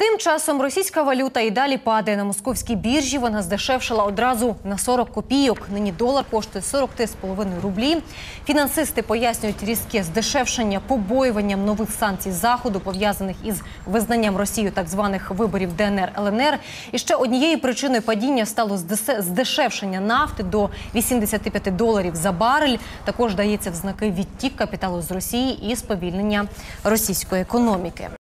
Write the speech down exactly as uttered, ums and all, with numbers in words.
Тим часом російська валюта і далі падає. На московській біржі вона здешевшила одразу на сорок копійок. Нині долар коштує сорок три з половиною рублі. Фінансисти пояснюють різке здешевшення побоюванням нових санкцій Заходу, пов'язаних із визнанням Росією так званих виборів Де Ен Ер Ел Ен Ер. І ще однією причиною падіння стало здешевшення нафти до вісімдесяти п'яти доларів за барель. Також дається в знаки відтік капіталу з Росії і сповільнення російської економіки.